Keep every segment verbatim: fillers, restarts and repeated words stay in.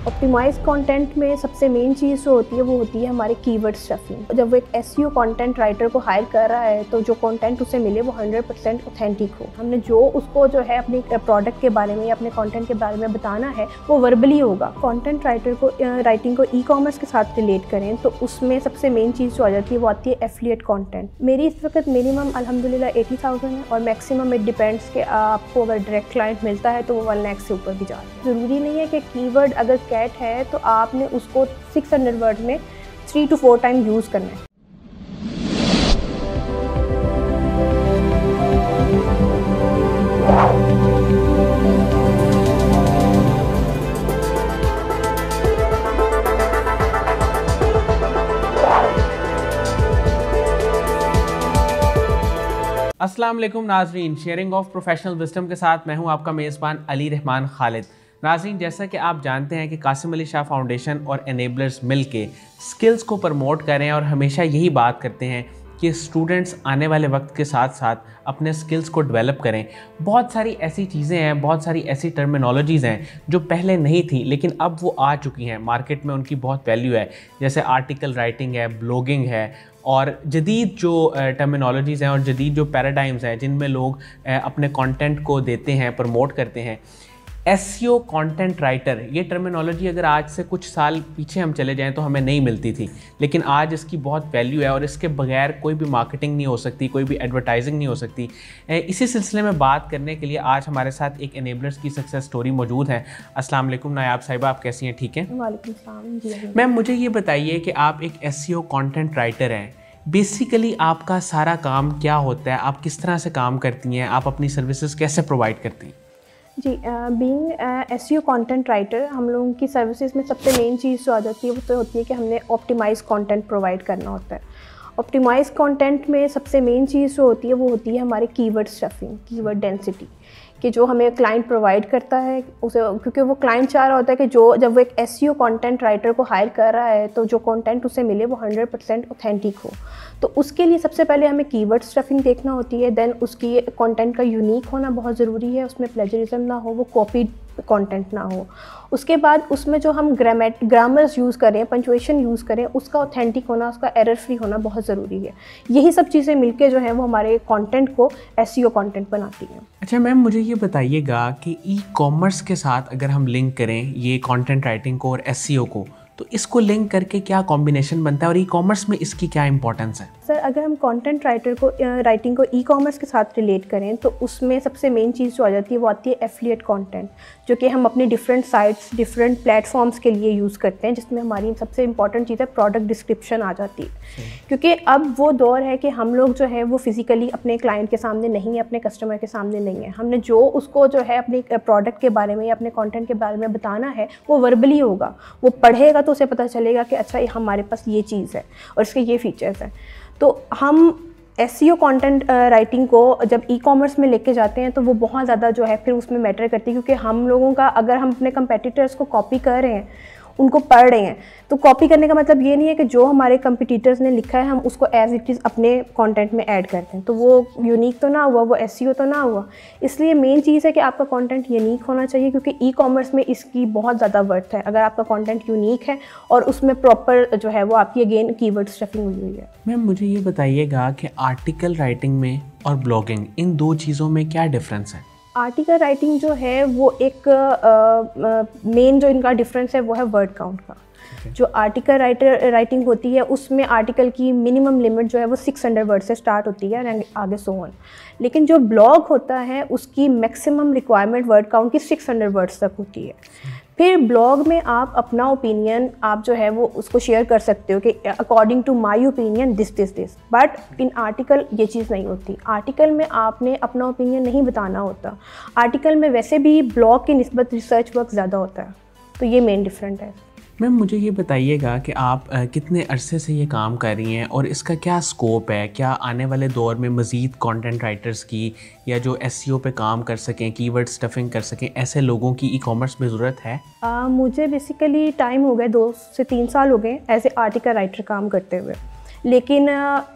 Optimise content में सबसे main चीज़ जो होती है वो होती है हमारे कीवर्ड स्टफिंग। जब वो एक एसईओ कंटेंट राइटर को हायर कर रहा है तो जो कंटेंट उसे मिले वो हंड्रेड परसेंट ऑथेंटिक हो। हमने जो उसको जो है अपने प्रोडक्ट के बारे में या अपने कंटेंट के बारे में बताना है वो वर्बली होगा। कंटेंट राइटर को राइटिंग को ई कॉमर्स के साथ रिलेट करें तो उसमें सबसे मेन चीज़ जो आ जाती है वो आती है एफिलिएट कंटेंट। मेरी इस वक्त मिनिमम अल्हम्दुलिल्लाह एटी थाउजेंड है और मैक्सिमम इट डिपेंड्स कि आपको अगर डायरेक्ट क्लाइंट मिलता है तो वो वन लैख से ऊपर भी जा रहा है। ज़रूरी नहीं है कि कीवर्ड अगर कैट है तो आपने उसको सिक्स हंड्रेड वर्ड में three to four time use करना है। अस्सलाम वालेकुम नाजरीन, शेयरिंग ऑफ प्रोफेशनल विजडम के साथ मैं हूं आपका मेज़बान अली रहमान खालिद। नाजरीन, जैसा कि आप जानते हैं कि कासिम अली शाह फाउंडेशन और एनेबलर्स मिल के स्किल्स को प्रमोट करें और हमेशा यही बात करते हैं कि स्टूडेंट्स आने वाले वक्त के साथ साथ अपने स्किल्स को डेवलप करें। बहुत सारी ऐसी चीज़ें हैं, बहुत सारी ऐसी टर्मिनोलॉजीज़ हैं जो पहले नहीं थी लेकिन अब वो आ चुकी हैं, मार्केट में उनकी बहुत वैल्यू है। जैसे आर्टिकल राइटिंग है, ब्लॉगिंग है और जदीद जो टर्मिनोलॉजीज़ हैं और जदीद जो पैराडाइम्स हैं जिनमें लोग अपने कंटेंट को देते हैं, प्रमोट करते हैं। एसईओ कंटेंट राइटर, ये टर्मिनोलॉजी अगर आज से कुछ साल पीछे हम चले जाएं तो हमें नहीं मिलती थी, लेकिन आज इसकी बहुत वैल्यू है और इसके बगैर कोई भी मार्केटिंग नहीं हो सकती, कोई भी एडवर्टाइजिंग नहीं हो सकती। इसी सिलसिले में बात करने के लिए आज हमारे साथ एक एनेबलर्स की सक्सेस स्टोरी मौजूद है। अस्सलाम वालेकुम नायाब साहिबा, आप कैसी हैं? ठीक हैं? वालेकुम सलाम जी। मैम, मुझे ये बताइए कि आप एक एसईओ कंटेंट राइटर हैं। बेसिकली आपका सारा काम क्या होता है? आप किस तरह से काम करती हैं? आप अपनी सर्विसेज कैसे प्रोवाइड करती हैं? जी, बीइंग एसईओ कंटेंट राइटर हम लोगों की सर्विसेज में सबसे मेन चीज़ जो आ जाती है वो तो होती है कि हमने ऑप्टिमाइज कंटेंट प्रोवाइड करना होता है। ऑप्टिमाइज कंटेंट में सबसे मेन चीज़ जो होती है वो होती है हमारे कीवर्ड स्टफिंग, कीवर्ड डेंसिटी, कि जो हमें क्लाइंट प्रोवाइड करता है उसे, क्योंकि वो क्लाइंट चाह रहा होता है कि जो जब वो एक एसईओ कंटेंट राइटर को हायर कर रहा है तो जो कंटेंट उसे मिले वो हंड्रेड परसेंट ऑथेंटिक हो। तो उसके लिए सबसे पहले हमें कीवर्ड स्टफिंग देखना होती है। देन उसकी कंटेंट का यूनिक होना बहुत ज़रूरी है, उसमें प्लेजरिज्म ना हो, वो कॉपी कंटेंट ना हो। उसके बाद उसमें जो हम ग्रामेट ग्रामर्स यूज़ करें, पंचुएशन यूज़ करें, उसका ऑथेंटिक होना, उसका एरर फ्री होना बहुत ज़रूरी है। यही सब चीज़ें मिलके जो है वो हमारे कंटेंट को एसईओ कंटेंट बनाती हैं। अच्छा मैम, मुझे ये बताइएगा कि ई कॉमर्स के साथ अगर हम लिंक करें ये कंटेंट राइटिंग को और एसईओ को, तो इसको लिंक करके क्या कॉम्बिनेशन बनता है और ई कॉमर्स में इसकी क्या इंपॉर्टेंस है? सर, अगर हम कंटेंट राइटर को राइटिंग को ई कॉमर्स के साथ रिलेट करें तो उसमें सबसे मेन चीज़ जो आ जाती है वो आती है एफिलिएट कंटेंट, जो कि हम अपने डिफरेंट साइट्स, डिफरेंट प्लेटफॉर्म्स के लिए यूज़ करते हैं, जिसमें हमारी सबसे इंपॉर्टेंट चीज़ है प्रोडक्ट डिस्क्रिप्शन आ जाती है। क्योंकि अब वो दौर है कि हम लोग जो है वो फिज़िकली अपने क्लाइंट के सामने नहीं है, अपने कस्टमर के सामने नहीं है। हमने जो उसको जो है अपने प्रोडक्ट के बारे में या अपने कंटेंट के बारे में बताना है वो वर्बली होगा। वो पढ़ेगा तो उसे पता चलेगा कि अच्छा ये हमारे पास ये चीज़ है और इसके ये फीचर्स हैं। तो हम एसईओ कंटेंट राइटिंग को जब ई कॉमर्स में लेके जाते हैं तो वो बहुत ज़्यादा जो है फिर उसमें मैटर करती है, क्योंकि हम लोगों का अगर हम अपने कंपेटिटर्स को कॉपी कर रहे हैं, उनको पढ़ रहे हैं, तो कॉपी करने का मतलब ये नहीं है कि जो हमारे कंपटीटर्स ने लिखा है हम उसको एज इट इज़ अपने कंटेंट में ऐड करते हैं, तो वो यूनिक तो ना हुआ, वो एसईओ तो ना हुआ। इसलिए मेन चीज़ है कि आपका कंटेंट यूनिक होना चाहिए, क्योंकि ई कॉमर्स में इसकी बहुत ज़्यादा वर्थ है। अगर आपका कंटेंट यूनिक है और उसमें प्रॉपर जो है वो आपकी अगेन कीवर्ड स्टफिंग हुई हुई है। मैम, मुझे ये बताइएगा कि आर्टिकल राइटिंग में और ब्लॉगिंग, इन दो चीज़ों में क्या डिफरेंस है? आर्टिकल राइटिंग जो है वो एक मेन जो इनका डिफरेंस है वो है वर्ड काउंट का। जो आर्टिकल राइटर राइटिंग होती है उसमें आर्टिकल की मिनिमम लिमिट जो है वो सिक्स हंड्रेड वर्ड से स्टार्ट होती है और आगे सो ऑन। लेकिन जो ब्लॉग होता है उसकी मैक्सिमम रिक्वायरमेंट वर्ड काउंट की सिक्स हंड्रेड वर्ड्स तक होती है। फिर ब्लॉग में आप अपना ओपिनियन आप जो है वो उसको शेयर कर सकते हो कि according to my opinion this this this. But in article ये चीज़ नहीं होती। आर्टिकल में आपने अपना ओपिनियन नहीं बताना होता। आर्टिकल में वैसे भी ब्लॉग की निस्बत रिसर्च वर्क ज़्यादा होता है, तो ये मेन डिफरेंट है। मैम, मुझे ये बताइएगा कि आप कितने अरसे से ये काम कर रही हैं और इसका क्या स्कोप है? क्या आने वाले दौर में मज़ीद कंटेंट राइटर्स की या जो एसईओ पे काम कर सकें, कीवर्ड स्टफिंग कर सकें, ऐसे लोगों की ई कॉमर्स में ज़रूरत है? आ, मुझे बेसिकली टाइम हो गए, दो से तीन साल हो गए एज ए आर्टिकल राइटर काम करते हुए। लेकिन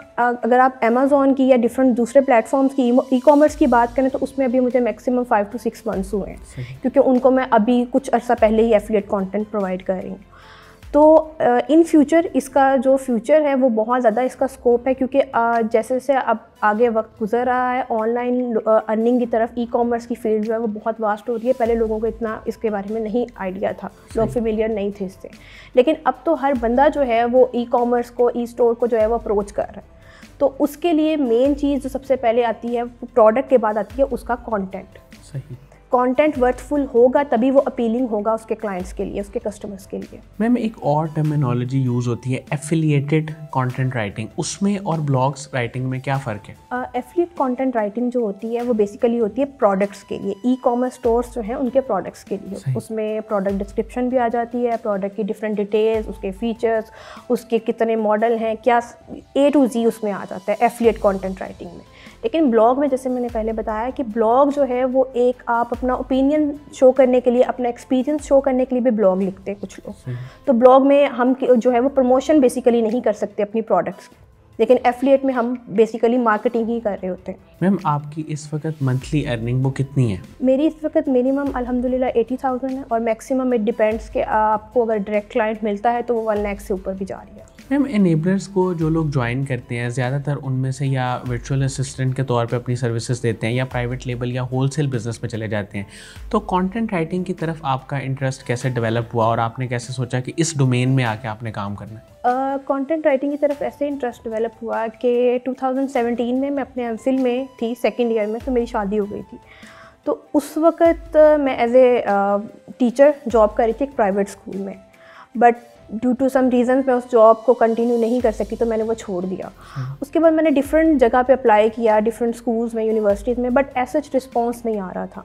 अगर आप अमेज़ॉन की या डिफरेंट दूसरे प्लेटफॉर्म्स की ई कॉमर्स की बात करें तो उसमें अभी मुझे maximum five to six months हुए हैं, क्योंकि उनको मैं अभी कुछ अर्सा पहले ही एफिलिएट कंटेंट प्रोवाइड कर रही हूँ। तो इन फ्यूचर इसका जो फ्यूचर है वो बहुत ज़्यादा इसका स्कोप है, क्योंकि uh, जैसे जैसे अब आगे वक्त गुजर रहा है ऑनलाइन अर्निंग की तरफ ई कॉमर्स की फील्ड जो है वो बहुत वास्ट हो रही है। पहले लोगों को इतना इसके बारे में नहीं आइडिया था, लोग फेमिलियर नहीं थे इससे, लेकिन अब तो हर बंदा जो है वो ई कॉमर्स को, ई स्टोर को जो है वो अप्रोच कर रहा है। तो उसके लिए मेन चीज़ जो सबसे पहले आती है प्रोडक्ट के बाद आती है उसका कंटेंट। सही, कंटेंट वर्थफुल होगा तभी वो अपीलिंग होगा उसके क्लाइंट्स के लिए, उसके कस्टमर्स के लिए। मैम एक और टर्मिनोलॉजी यूज़ होती है एफिलिएटेड कंटेंट राइटिंग, उसमें और ब्लॉग्स राइटिंग में क्या फ़र्क है? एफिलिएट कंटेंट राइटिंग जो होती है वो बेसिकली होती है प्रोडक्ट्स के लिए, ई कॉमर्स स्टोर्स जो हैं उनके प्रोडक्ट्स के लिए। उसमें प्रोडक्ट डिस्क्रिप्शन भी आ जाती है, प्रोडक्ट की डिफरेंट डिटेल्स, उसके फीचर्स, उसके कितने मॉडल हैं, क्या ए टू जी उसमें आ जाता है एफिलिएट कंटेंट राइटिंग में। लेकिन ब्लॉग में जैसे मैंने पहले बताया कि ब्लॉग जो है वो एक आप अपना ओपिनियन शो करने के लिए, अपना एक्सपीरियंस शो करने के लिए भी ब्लॉग लिखते हैं कुछ लोग। तो ब्लॉग में हम जो है वो प्रमोशन बेसिकली नहीं कर सकते अपनी प्रोडक्ट्स, लेकिन एफिलिएट में हम बेसिकली मार्केटिंग ही कर रहे होते हैं। मैम आपकी इस वक्त मंथली अर्निंग वो कितनी है? मेरी इस वक्त मिनिमम अल्हम्दुलिल्लाह एटी थाउजेंड है, और मैक्सिमम इट डिपेंड्स कि आपको अगर डायरेक्ट क्लाइंट मिलता है तो वो वन लाख से ऊपर भी जा रही है। मैम एनेबलर्स को जो लोग ज्वाइन करते हैं ज़्यादातर उनमें से या वर्चुअल असिस्टेंट के तौर पे अपनी सर्विसेज देते हैं या प्राइवेट लेबल या होलसेल बिजनेस में चले जाते हैं, तो कंटेंट राइटिंग की तरफ आपका इंटरेस्ट कैसे डेवलप हुआ और आपने कैसे सोचा कि इस डोमेन में आके आपने काम करना है? कंटेंट uh, राइटिंग की तरफ ऐसे इंटरेस्ट डेवलप हुआ कि टू थाउजेंड सेवेंटीन में मैं अपने एमफिल में थी, सेकेंड ईयर में, तो मेरी शादी हो गई थी। तो उस वक़्त मैं एज ए टीचर जॉब कर रही थी एक प्राइवेट स्कूल में, but due to some reason मैं उस जॉब को कंटिन्यू नहीं कर सकी, तो मैंने वो छोड़ दिया। उसके बाद मैंने डिफरेंट जगह पे अप्लाई किया, डिफरेंट स्कूल्स में, यूनिवर्सिटीज़ में, बट ऐसा रिस्पॉन्स नहीं आ रहा था।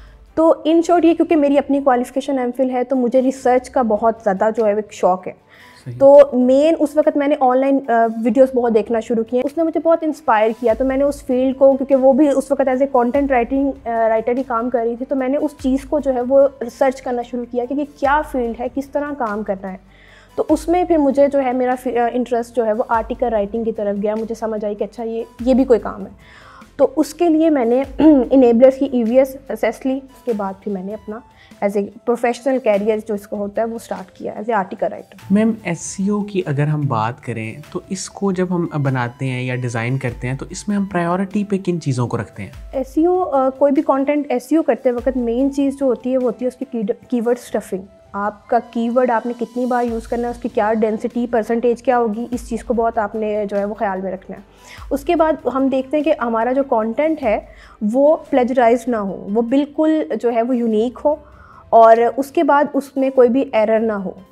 तो इन शॉर्ट ये, क्योंकि मेरी अपनी क्वालिफिकेशन एमफिल है, तो मुझे रिसर्च का बहुत ज़्यादा जो है एक शौक है। तो मेन उस वक्त मैंने ऑनलाइन वीडियोस बहुत देखना शुरू किए, उसने मुझे बहुत इंस्पायर किया। तो मैंने उस फील्ड को, क्योंकि वो भी उस वक्त as a content writing writer ही काम कर रही थी, तो मैंने उस चीज़ को जो है वो रिसर्च करना शुरू किया कि, कि क्या फील्ड है, किस तरह काम करना है। तो उसमें फिर मुझे जो है मेरा इंटरेस्ट जो है वो आर्टिकल राइटिंग की तरफ गया। मुझे समझ आई कि अच्छा ये ये भी कोई काम है। तो उसके लिए मैंने इनेबलर्स की ई वी एस असेस ली। उसके बाद फिर मैंने अपना एज ए प्रोफेशनल कैरियर जो इसको होता है वो स्टार्ट किया as a article writer. Ma'am S C O की अगर हम बात करें तो इसको जब हम बनाते हैं या डिज़ाइन करते हैं तो इसमें हम प्रायोरिटी पे किन चीज़ों को रखते हैं? एस ई ओ कोई भी कंटेंट एस ई ओ करते वक्त मेन चीज़ जो होती है वो होती है उसकी कीवर्ड स्टफिंग। आपका कीवर्ड आपने कितनी बार यूज़ करना है, उसकी क्या डेंसिटी परसेंटेज क्या होगी, इस चीज़ को बहुत आपने जो है वो ख्याल में रखना है। उसके बाद हम देखते हैं कि हमारा जो कंटेंट है वो प्लेजराइज्ड ना हो, वो बिल्कुल जो है वो यूनिक हो, और उसके बाद उसमें कोई भी एरर ना हो,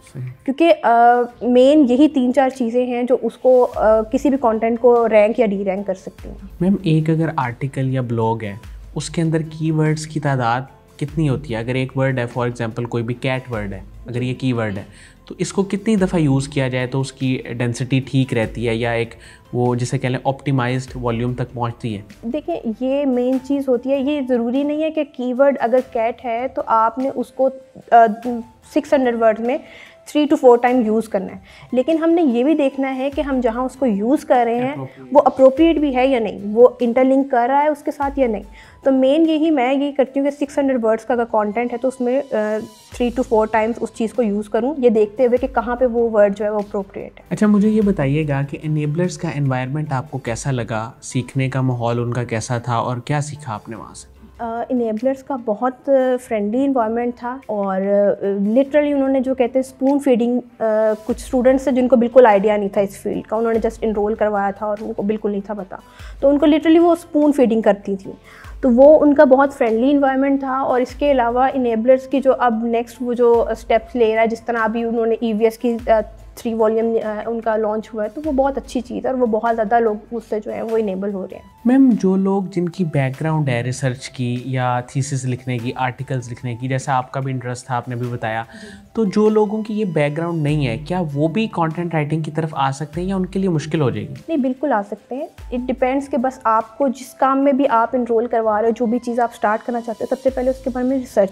क्योंकि मेन यही तीन चार चीज़ें हैं जो उसको आ, किसी भी कंटेंट को रैंक या डी रैंक कर सकती हैं। मैम एक अगर आर्टिकल या ब्लॉग है उसके अंदर कीवर्ड्स की तादाद कितनी होती है? अगर एक वर्ड है, फॉर एग्जांपल कोई भी कैट वर्ड है, अगर ये कीवर्ड है तो इसको कितनी दफ़ा यूज़ किया जाए तो उसकी डेंसिटी ठीक रहती है या एक वो जिसे कह लें ऑप्टिमाइज्ड वॉल्यूम तक पहुंचती है? देखिए ये मेन चीज़ होती है। ये ज़रूरी नहीं है कि कीवर्ड अगर कैट है तो आपने उसको सिक्स हंड्रेड वर्ड में three to four time use करना है, लेकिन हमने ये भी देखना है कि हम जहाँ उसको यूज़ कर रहे हैं वो अप्रोप्रिएट भी है या नहीं, वो इंटरलिंक कर रहा है उसके साथ या नहीं। तो मेन यही मैं यही करती हूँ कि सिक्स हंड्रेड वर्ड्स का अगर कंटेंट है तो उसमें थ्री टू फोर टाइम्स उस चीज़ को यूज़ करूँ, ये देखते हुए कि कहाँ पे वो वर्ड जो है वो अप्रोप्रिएट है। अच्छा मुझे ये बताइएगा कि इनेबलर्स का एनवायरनमेंट आपको कैसा लगा, सीखने का माहौल उनका कैसा था और क्या सीखा आपने वहाँ से? इनेबलर्स uh, का बहुत फ्रेंडली इन्वायरमेंट था, और लिटरली uh, उन्होंने जो कहते हैं स्पून फीडिंग, uh, कुछ स्टूडेंट्स से जिनको बिल्कुल आइडिया नहीं था इस फील्ड का, उन्होंने जस्ट इनरोल करवाया था और उनको बिल्कुल नहीं था पता, तो उनको लिटरली वो स्पून फीडिंग करती थी। तो वो उनका बहुत फ्रेंडली इन्वायरमेंट था। और इसके अलावा इनेबलर्स की जो अब नेक्स्ट वो जो स्टेप्स ले रहा है, जिस तरह अभी उन्होंने ई वी एस की थ्री वॉल्यूम उनका लॉन्च हुआ है, तो वो बहुत अच्छी चीज़ है और वो बहुत ज़्यादा लोग उससे जो है वो इनेबल हो रहे हैं। मैम जो लोग जिनकी बैकग्राउंड है रिसर्च की या थीसिस लिखने की, आर्टिकल्स लिखने की, जैसा आपका भी इंटरेस्ट था आपने भी बताया, तो जो लोगों की ये बैकग्राउंड नहीं है क्या वो भी कंटेंट राइटिंग की तरफ आ सकते हैं या उनके लिए मुश्किल हो जाएगी? नहीं, बिल्कुल आ सकते हैं। इट डिपेंड्स कि बस आपको जिस काम में भी आप इनरोल करवा रहे हो, जो भी चीज़ आप स्टार्ट करना चाहते हो, सबसे पहले उसके बारे में रिसर्च करें।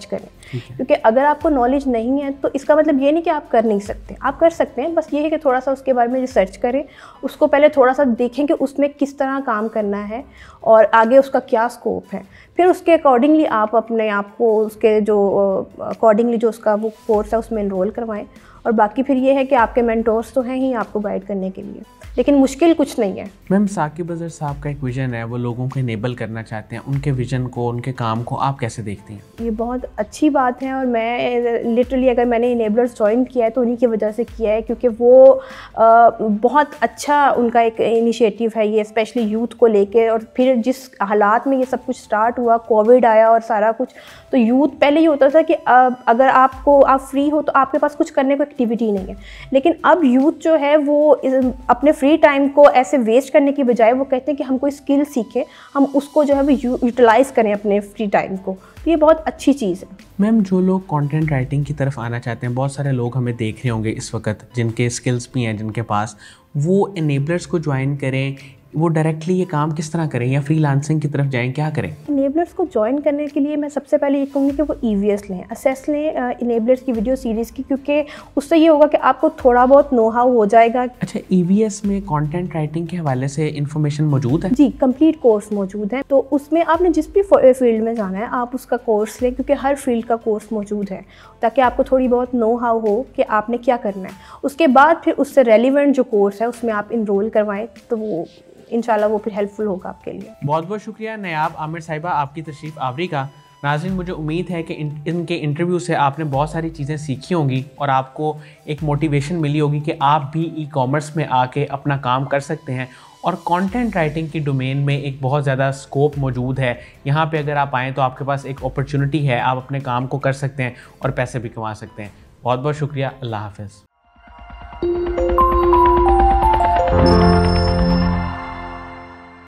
क्योंकि अगर आपको नॉलेज नहीं है तो इसका मतलब ये नहीं कि आप कर नहीं सकते, आप कर सकते हैं, बस ये है कि थोड़ा सा उसके बारे में रिसर्च करें, उसको पहले थोड़ा सा देखें कि उसमें किस तरह काम करना है और आगे उसका क्या स्कोप है, फिर उसके अकॉर्डिंगली आप अपने आप को उसके जो अकॉर्डिंगली जो उसका वो कोर्स है उसमें इनरोल करवाएं। और बाकी फिर ये है कि आपके मेंटोर्स तो हैं ही आपको गाइड करने के लिए, लेकिन मुश्किल कुछ नहीं है। मैम, साकिब अज़हर साहब का एक विज़न है, वो लोगों को इनेबल करना चाहते हैं, उनके विज़न को, उनके काम को आप कैसे देखती हैं? ये बहुत अच्छी बात है और मैं लिटरली अगर मैंने इनेबलर्स ज्वाइन किया है तो उन्हीं की वजह से किया है, क्योंकि वो आ, बहुत अच्छा उनका एक इनिशिएटिव है ये, स्पेशली यूथ को लेके। और फिर जिस हालात में ये सब कुछ स्टार्ट हुआ, कोविड आया और सारा कुछ, तो यूथ पहले ये होता था कि अब अगर आपको आप फ्री हो तो आपके पास कुछ करने को एक्टिविटी नहीं है, लेकिन अब यूथ जो है वो अपने फ्री टाइम को ऐसे वेस्ट करने की बजाय वो कहते हैं कि हम कोई स्किल सीखें, हम उसको जो है वो यूटिलाइज़ करें अपने फ्री टाइम को, तो ये बहुत अच्छी चीज़ है। मैम, जो लोग कंटेंट राइटिंग की तरफ आना चाहते हैं, बहुत सारे लोग हमें देख रहे होंगे इस वक्त जिनके स्किल्स भी हैं जिनके पास, वो इनेबलर्स को ज्वाइन करें, वो डायरेक्टली ये काम किस तरह करें या फ्रीलांसिंग की तरफ जाएं, क्या करें? इनेबलर्स को ज्वाइन करने के लिए मैं सबसे पहले ये कहूँगी कि वो ई वी एस लें, असेस लें इनेबलर्स की वीडियो सीरीज़ की, क्योंकि उससे ये होगा कि आपको थोड़ा बहुत नो हाउ हो जाएगा। अच्छा, ई वी एस में कंटेंट राइटिंग के हवाले से इन्फॉर्मेशन मौजूद है? जी, कंप्लीट कोर्स मौजूद है, तो उसमें आपने जिस भी फील्ड में जाना है आप उसका कोर्स लें, क्योंकि हर फील्ड का कोर्स मौजूद है, ताकि आपको थोड़ी बहुत नो हाउ हो कि आपने क्या करना है। उसके बाद फिर उससे रेलिवेंट जो कोर्स है उसमें आप इनरोल करवाएं, तो वो इंशाल्लाह वो फिर हेल्पफुल होगा आपके लिए। बहुत बहुत शुक्रिया नायाब आमिर साहिबा आपकी तशरीफ़ आवरी का। नाज़रीन, मुझे उम्मीद है कि इन, इनके इंटरव्यू से आपने बहुत सारी चीज़ें सीखी होंगी और आपको एक मोटिवेशन मिली होगी कि आप भी ई कॉमर्स में आके अपना काम कर सकते हैं। और कंटेंट राइटिंग की डोमेन में एक बहुत ज़्यादा स्कोप मौजूद है। यहाँ पे अगर आप आएँ तो आपके पास एक अपॉर्चुनिटी है, आप अपने काम को कर सकते हैं और पैसे भी कमा सकते हैं। बहुत बहुत शुक्रिया। अल्लाह हाफ़िज़।